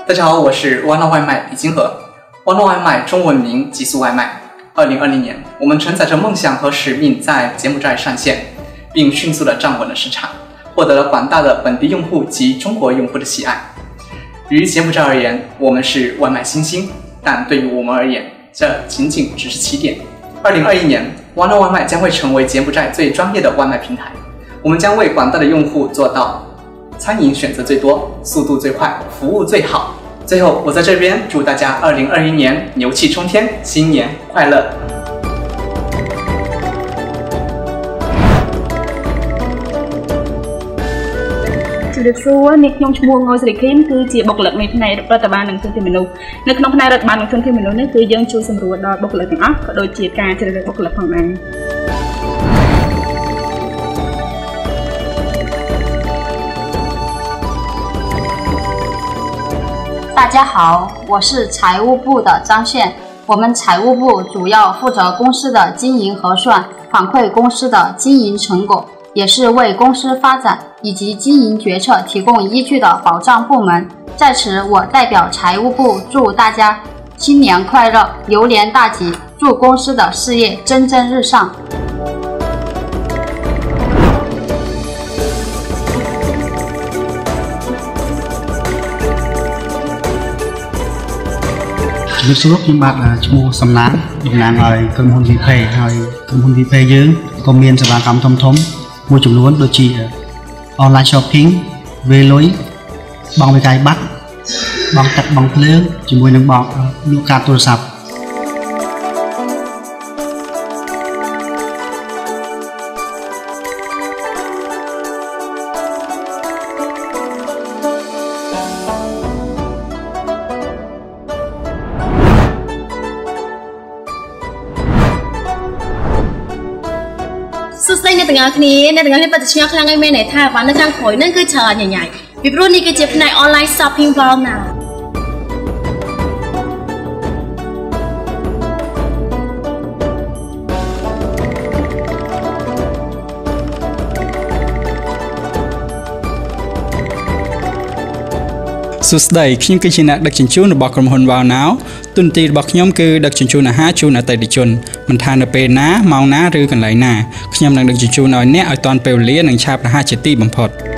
大家好，我是湾闹外卖李金河。湾闹外卖中文名极速外卖。2020年，我们承载着梦想和使命在柬埔寨上线，并迅速地站稳了市场，获得了广大的本地用户及中国用户的喜爱。于柬埔寨而言，我们是外卖新星，但对于我们而言，这仅仅只是起点。2021年，湾闹外卖将会成为柬埔寨最专业的外卖平台。我们将为广大的用户做到餐饮选择最多、速度最快、服务最好。最后，我在这边祝大家2021年牛气冲天，新年快乐！ ជំរាបសួរនេះខ្ញុំឈ្មោះងយសេរីខៀនគឺជាបុគ្គលិកនៃផ្នែករដ្ឋបាលនិងធនធានមនុស្សនៅក្នុងផ្នែករដ្ឋបាលនិងធនធានមនុស្សនេះគឺយើងជួយសម្រួលដល់បុគ្គលិកទាំងអស់ក៏ដូចជាការជ្រើសរើសបុគ្គលិកផងដែរ大家好，我是财务部的张炫。我们财务部主要负责公司的经营核算，反馈公司的经营成果，也是为公司发展以及经营决策提供依据的保障部门。在此，我代表财务部祝大家新年快乐，牛年大吉，祝公司的事业蒸蒸日上。 ជំរាបសួរខ្ញុំបាទឈ្មោះសំណាងតំណាងឲ្យក្រុមហ៊ុន VPay ហើយក្រុមហ៊ុន VPay យើងក៏មានសេវាកម្មធំៗមួយចំនួនដូចជា online shopping វេលុយបង់វិកាយប័ណ្ណបង់ទឹកបង់ភ្លើងជាមួយនឹងបង់លក់កាតទូរស័ព្ទសួស្តីអ្នកទាំងអស់គ្នាអ្នកទាំងអស់គ្នាពិតជាឆ្ងល់ខ្លាំងហើយមែនទេថាអ្វីនៅខាងក្រោយហ្នឹងគឺច្រើនញញ៉ៃពីព្រោះនេះគឺជាផ្នែក online shopping wall now សួស្តីខ្ញុំគឺជាអ្នកដឹកជញ្ជូនរបស់ក្រុមហ៊ុន Wow Now តួនាទីរបស់ខ្ញុំគឺដឹកជញ្ជូនអាហារជូនអតិថិជនមិនថានៅពេលណាម៉ោងណាឬកន្លែងណាខ្ញុំនឹងដឹកជញ្ជូនឲ្យអ្នកឲ្យទាន់ពេលវេលានិងឆាប់រហ័សជាទីបំផុត